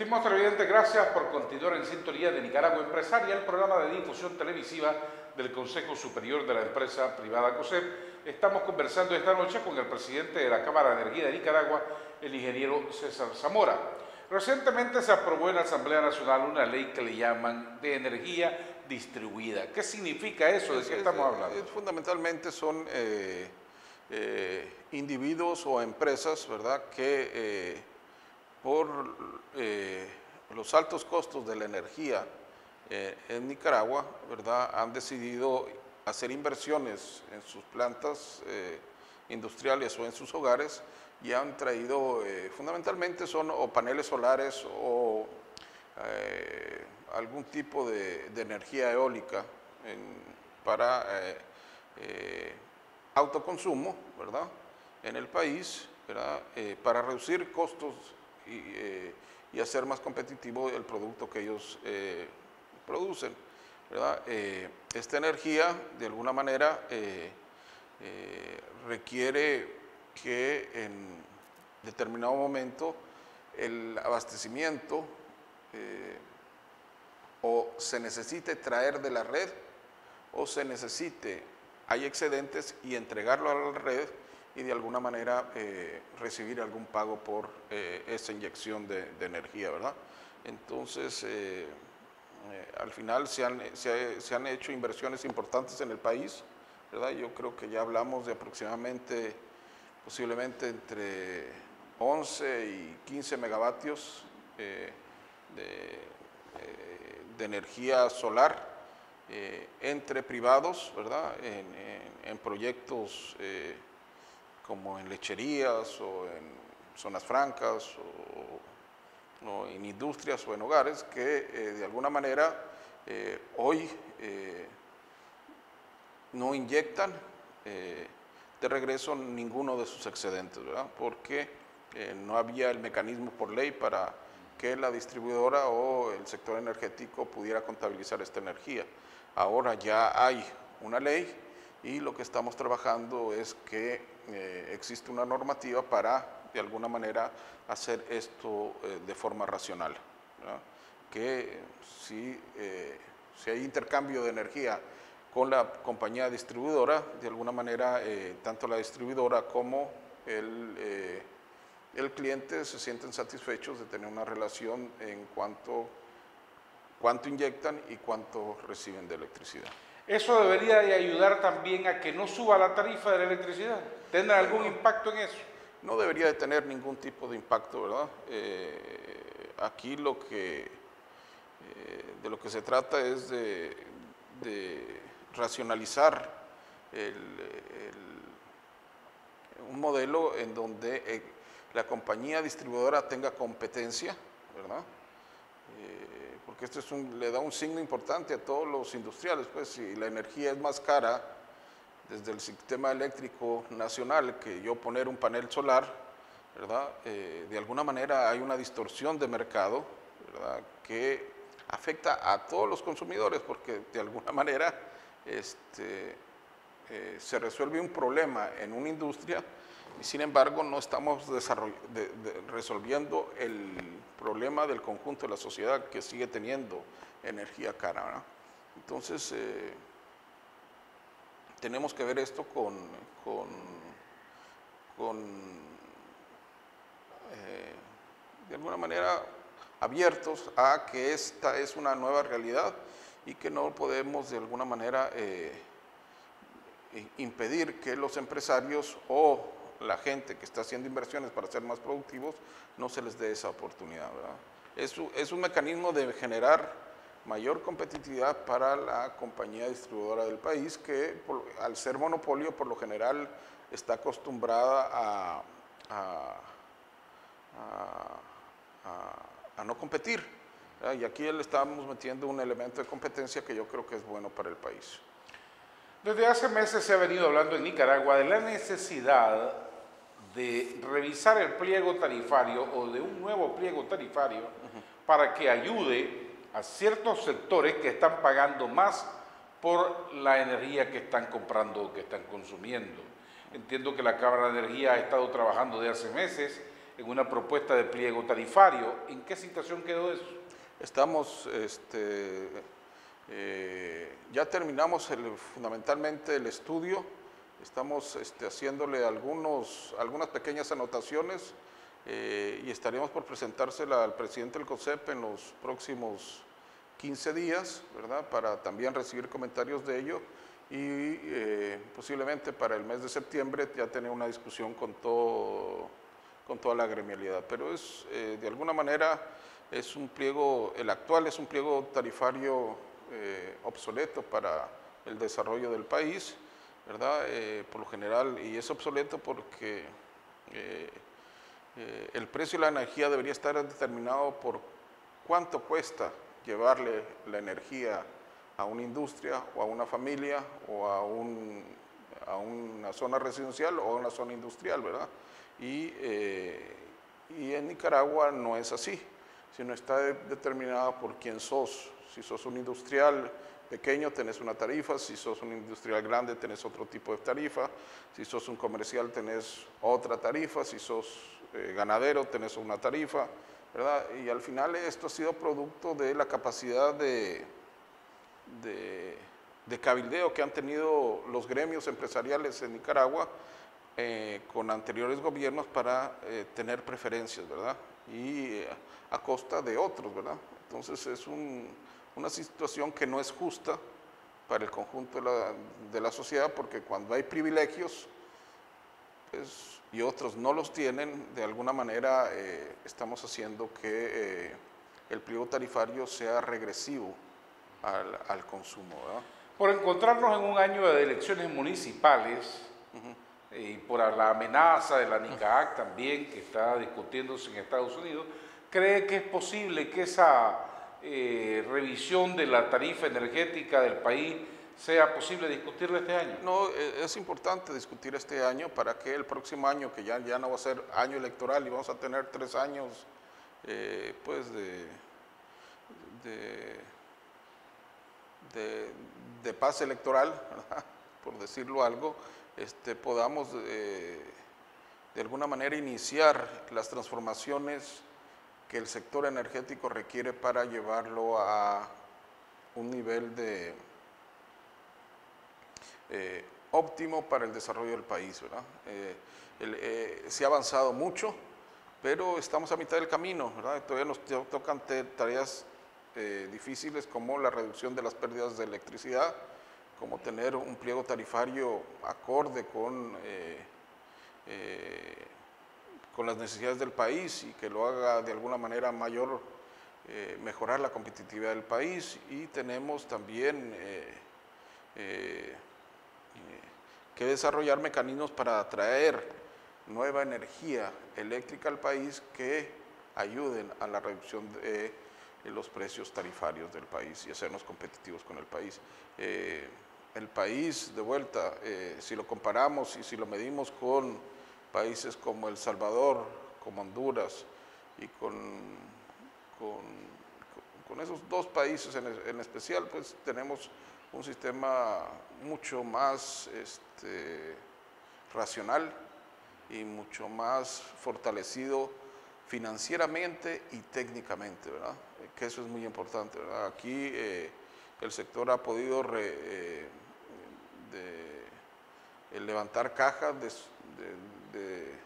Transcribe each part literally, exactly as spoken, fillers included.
Estimados televidentes, gracias por continuar en sintonía de Nicaragua Empresaria, el programa de difusión televisiva del Consejo Superior de la Empresa Privada COSEP. Estamos conversando esta noche con el presidente de la Cámara de Energía de Nicaragua, el ingeniero César Zamora. Recientemente se aprobó en la Asamblea Nacional una ley que le llaman de energía distribuida. ¿Qué significa eso? ¿De qué estamos hablando? Es, fundamentalmente son eh, eh, individuos o empresas, ¿verdad?, que eh, por eh, los altos costos de la energía eh, en Nicaragua, ¿verdad?, han decidido hacer inversiones en sus plantas eh, industriales o en sus hogares y han traído, eh, fundamentalmente son o paneles solares o eh, algún tipo de, de energía eólica en, para eh, eh, autoconsumo, ¿verdad?, en el país, ¿verdad?, eh, para reducir costos y, eh, y hacer más competitivo el producto que ellos eh, producen, ¿verdad? Eh, esta energía, de alguna manera, eh, eh, requiere que en determinado momento el abastecimiento eh, o se necesite traer de la red o se necesite, hay excedentes y entregarlo a la red y de alguna manera eh, recibir algún pago por eh, esa inyección de, de energía, ¿verdad? Entonces, eh, eh, al final se han, se, se han hecho inversiones importantes en el país, ¿verdad? Yo creo que ya hablamos de aproximadamente, posiblemente entre once y quince megavatios eh, de, eh, de energía solar eh, entre privados, ¿verdad?, en, en, en proyectos eh, como en lecherías o en zonas francas o, o en industrias o en hogares que eh, de alguna manera eh, hoy eh, no inyectan eh, de regreso ninguno de sus excedentes, ¿verdad?, porque eh, no había el mecanismo por ley para que la distribuidora o el sector energético pudiera contabilizar esta energía. Ahora ya hay una ley y lo que estamos trabajando es que eh, existe una normativa para, de alguna manera, hacer esto eh, de forma racional, ¿verdad?, que si, eh, si hay intercambio de energía con la compañía distribuidora, de alguna manera, eh, tanto la distribuidora como el, eh, el cliente se sienten satisfechos de tener una relación en cuanto cuánto inyectan y cuánto reciben de electricidad. ¿Eso debería de ayudar también a que no suba la tarifa de la electricidad? ¿Tendrá algún no, impacto en eso? No debería de tener ningún tipo de impacto, ¿verdad? Eh, aquí lo que, eh, de lo que se trata es de, de racionalizar el, el, un modelo en donde eh, la compañía distribuidora tenga competencia, ¿verdad?, Eh, porque esto es un, le da un signo importante a todos los industriales, pues si la energía es más cara desde el sistema eléctrico nacional que yo poner un panel solar, ¿verdad?, eh, de alguna manera hay una distorsión de mercado, ¿verdad?, que afecta a todos los consumidores, porque de alguna manera este, eh, se resuelve un problema en una industria y sin embargo no estamos de, de, resolviendo el problema del conjunto de la sociedad que sigue teniendo energía cara, ¿verdad? Entonces, eh, tenemos que ver esto con, con, con eh, de alguna manera, abiertos a que esta es una nueva realidad y que no podemos de alguna manera eh, impedir que los empresarios o la gente que está haciendo inversiones para ser más productivos no se les dé esa oportunidad, ¿verdad? Es, es un mecanismo de generar mayor competitividad para la compañía distribuidora del país que por, al ser monopolio por lo general está acostumbrada a, a, a, a, a no competir, ¿verdad? Y aquí le estamos metiendo un elemento de competencia que yo creo que es bueno para el país. Desde hace meses se ha venido hablando en Nicaragua de la necesidad de revisar el pliego tarifario o de un nuevo pliego tarifario uh-huh. para que ayude a ciertos sectores que están pagando más por la energía que están comprando o que están consumiendo. Entiendo que la Cámara de Energía ha estado trabajando desde hace meses en una propuesta de pliego tarifario. ¿En qué situación quedó eso? Estamos, este, eh, ya terminamos el, fundamentalmente el estudio, estamos este, haciéndole algunos, algunas pequeñas anotaciones eh, y estaremos por presentársela al presidente del COSEP en los próximos quince días, ¿verdad? Para también recibir comentarios de ello y eh, posiblemente para el mes de septiembre ya tener una discusión con, todo, con toda la gremialidad. Pero es, eh, de alguna manera, es un pliego, el actual es un pliego tarifario eh, obsoleto para el desarrollo del país, ¿verdad? Eh, por lo general, y es obsoleto porque eh, eh, el precio de la energía debería estar determinado por cuánto cuesta llevarle la energía a una industria o a una familia o a, un, a una zona residencial o a una zona industrial, ¿verdad? Y, eh, y en Nicaragua no es así, sino está de, determinada por quién sos. Si sos un industrial pequeño tenés una tarifa, si sos un industrial grande tenés otro tipo de tarifa, si sos un comercial tenés otra tarifa, si sos eh, ganadero tenés una tarifa, ¿verdad? Y al final esto ha sido producto de la capacidad de, de, de cabildeo que han tenido los gremios empresariales en Nicaragua eh, con anteriores gobiernos para eh, tener preferencias, ¿verdad? Y eh, a costa de otros, ¿verdad? Entonces es un, una situación que no es justa para el conjunto de la, de la sociedad, porque cuando hay privilegios, pues, y otros no los tienen, de alguna manera eh, estamos haciendo que eh, el pliego tarifario sea regresivo al, al consumo, ¿verdad? Por encontrarnos en un año de elecciones municipales uh-huh. y por la amenaza de la NICAAC también, que está discutiéndose en Estados Unidos, ¿cree que es posible que esa eh, revisión de la tarifa energética del país sea posible discutirla este año? No, es importante discutir este año para que el próximo año, que ya, ya no va a ser año electoral y vamos a tener tres años eh, pues de, de, de, de paz electoral, ¿verdad? Por decirlo algo, este, podamos eh, de alguna manera iniciar las transformaciones que el sector energético requiere para llevarlo a un nivel de Eh, óptimo para el desarrollo del país, ¿verdad? Eh, el, eh, se ha avanzado mucho, pero estamos a mitad del camino, ¿verdad? Todavía nos tocan tareas eh, difíciles como la reducción de las pérdidas de electricidad, como tener un pliego tarifario acorde con, eh, eh, con las necesidades del país y que lo haga de alguna manera mayor, eh, mejorar la competitividad del país. Y tenemos también eh, eh, que desarrollar mecanismos para atraer nueva energía eléctrica al país que ayuden a la reducción de, de los precios tarifarios del país y hacernos competitivos con el país. Eh, el país, de vuelta, eh, si lo comparamos y si lo medimos con países como El Salvador, como Honduras y con, con, con esos dos países en, en especial, pues tenemos un sistema mucho más este, racional y mucho más fortalecido financieramente y técnicamente, ¿verdad? Que eso es muy importante, ¿verdad? Aquí eh, el sector ha podido re, eh, de, de levantar cajas de, de,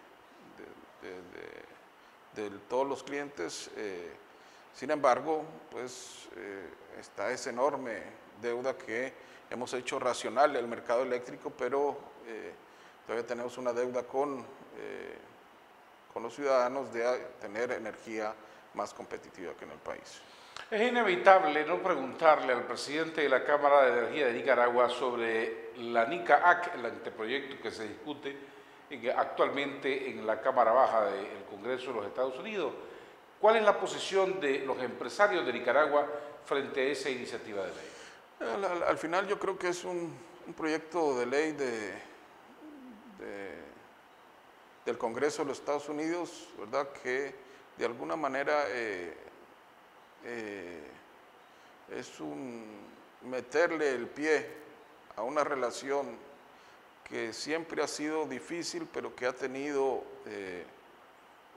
de, de, de todos los clientes, eh, sin embargo, pues eh, está esa enorme deuda que hemos hecho racional el mercado eléctrico, pero eh, todavía tenemos una deuda con, eh, con los ciudadanos de tener energía más competitiva que en el país. Es inevitable no preguntarle al presidente de la Cámara de Energía de Nicaragua sobre la NICAAC, el anteproyecto que se discute actualmente en la Cámara Baja del Congreso de los Estados Unidos. ¿Cuál es la posición de los empresarios de Nicaragua frente a esa iniciativa de ley? Al, al, al final yo creo que es un, un proyecto de ley de, de, del Congreso de los Estados Unidos, ¿verdad? Que de alguna manera eh, eh, es un meterle el pie a una relación que siempre ha sido difícil, pero que ha tenido eh,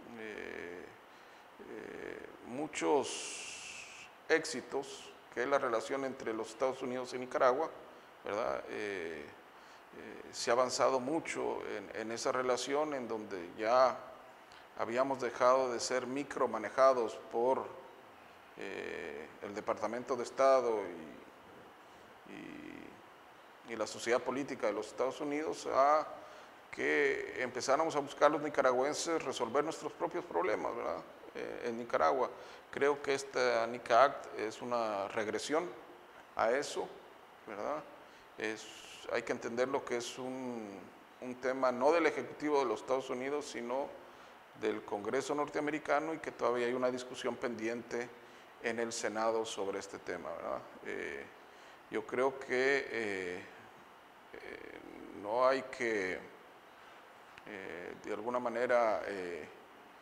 eh, eh, muchos éxitos, que es la relación entre los Estados Unidos y Nicaragua, ¿verdad? Eh, eh, se ha avanzado mucho en, en esa relación, en donde ya habíamos dejado de ser micromanejados por eh, el Departamento de Estado y, y, y la sociedad política de los Estados Unidos, a que empezáramos a buscar los nicaragüenses resolver nuestros propios problemas, ¿verdad? Eh, en Nicaragua. Creo que esta NICA Act es una regresión a eso, ¿verdad? Es, hay que entender lo que es un, un tema no del Ejecutivo de los Estados Unidos, sino del Congreso norteamericano, y que todavía hay una discusión pendiente en el Senado sobre este tema, ¿verdad? Eh, yo creo que eh, eh, no hay que, eh, de alguna manera, eh, eh,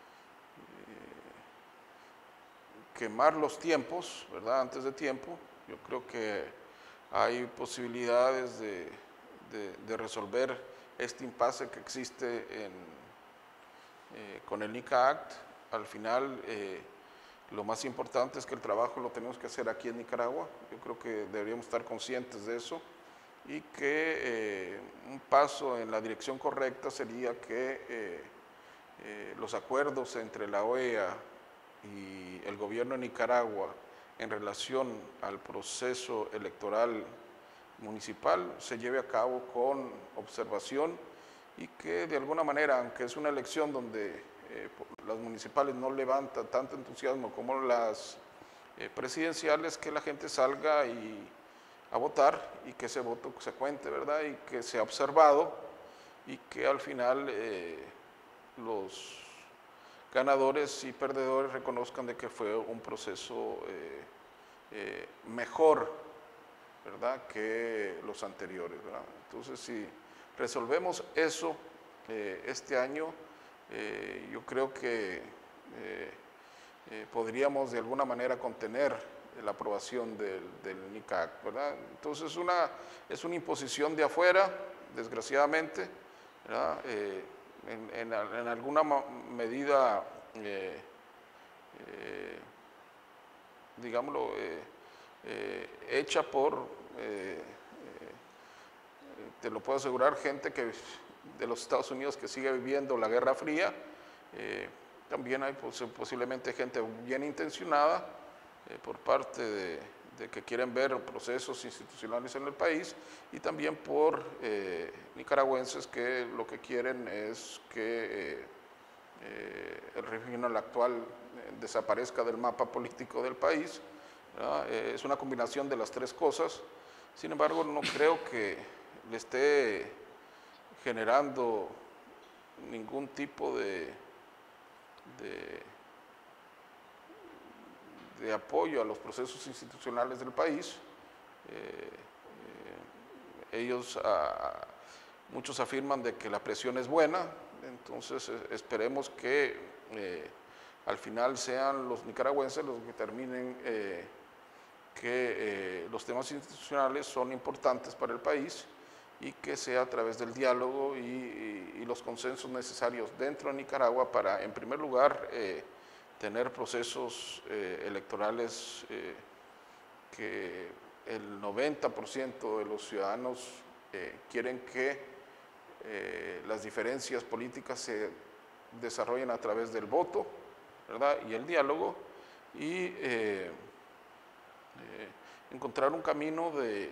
quemar los tiempos, ¿verdad? Antes de tiempo. Yo creo que hay posibilidades de, de, de resolver este impasse que existe en, eh, con el NICA Act. Al final, eh, lo más importante es que el trabajo lo tenemos que hacer aquí en Nicaragua. Yo creo que deberíamos estar conscientes de eso, y que eh, un paso en la dirección correcta sería que eh, eh, los acuerdos entre la O E A y el gobierno de Nicaragua en relación al proceso electoral municipal se lleve a cabo con observación, y que de alguna manera, aunque es una elección donde eh, las municipales no levantan tanto entusiasmo como las eh, presidenciales, que la gente salga y a votar, y que ese voto se cuente, ¿verdad? Y que sea observado, y que al final eh, los ganadores y perdedores reconozcan de que fue un proceso eh, eh, mejor, ¿verdad?, que los anteriores, ¿verdad? Entonces, si resolvemos eso eh, este año, eh, yo creo que eh, eh, podríamos de alguna manera contener la aprobación del, del NICA Act, ¿verdad? Entonces, una, es una imposición de afuera, desgraciadamente, ¿verdad? Eh, en, en, en, alguna medida, eh, eh, digámoslo, eh, eh, hecha por, eh, eh, te lo puedo asegurar, gente que, de los Estados Unidos que sigue viviendo la Guerra Fría. Eh, también hay pues, posiblemente gente bien intencionada eh, por parte de, de que quieren ver procesos institucionales en el país, y también por eh, nicaragüenses que lo que quieren es que eh, eh, el régimen actual eh, desaparezca del mapa político del país. Eh, es una combinación de las tres cosas. Sin embargo, no creo que le esté generando ningún tipo de, de, de apoyo a los procesos institucionales del país. Eh, eh, ellos, a, muchos afirman de que la presión es buena, entonces eh, esperemos que eh, al final sean los nicaragüenses los que terminen eh, que eh, los temas institucionales son importantes para el país, y que sea a través del diálogo y, y, y los consensos necesarios dentro de Nicaragua para, en primer lugar, eh, tener procesos eh, electorales eh, que el noventa por ciento de los ciudadanos eh, quieren que eh, las diferencias políticas se desarrollen a través del voto, ¿verdad?, y el diálogo, y eh, eh, encontrar un camino de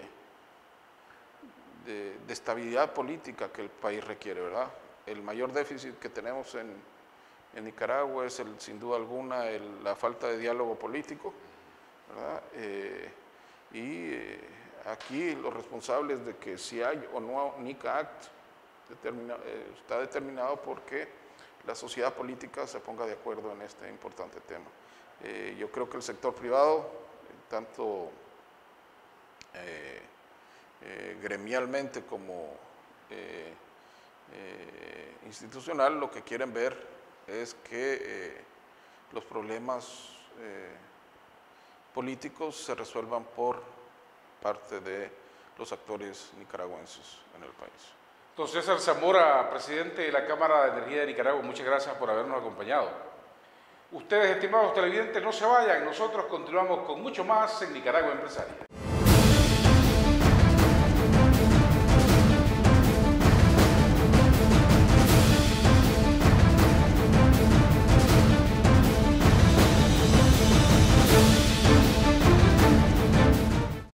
De, de estabilidad política que el país requiere, ¿verdad? El mayor déficit que tenemos en, en Nicaragua es, el, sin duda alguna, el, la falta de diálogo político, ¿verdad? Eh, y eh, aquí los responsables de que si hay o no NICA Act determina, eh, está determinado porque la sociedad política se ponga de acuerdo en este importante tema. Eh, yo creo que el sector privado, tanto eh, Eh, gremialmente como eh, eh, institucional, lo que quieren ver es que eh, los problemas eh, políticos se resuelvan por parte de los actores nicaragüenses en el país. Don César Zamora, presidente de la Cámara de Energía de Nicaragua, muchas gracias por habernos acompañado. Ustedes, estimados televidentes, no se vayan, nosotros continuamos con mucho más en Nicaragua Empresaria.